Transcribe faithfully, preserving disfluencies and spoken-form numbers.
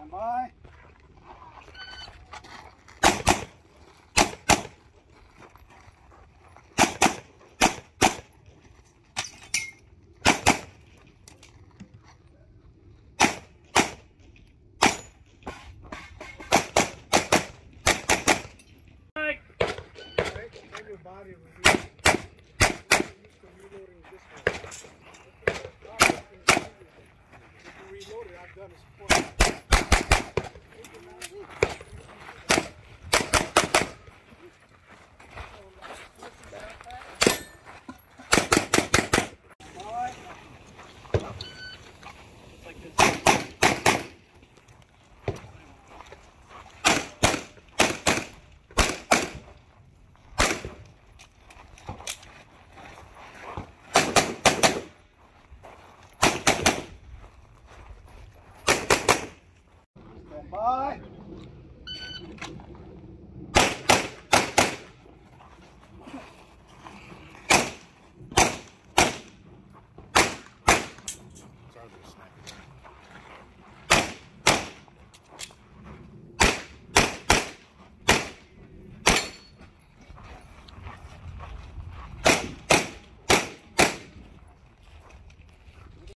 Stand by. Body release. Reloading this way. If you reload it, I've done it before. Like this. Bye. Sorry, snack.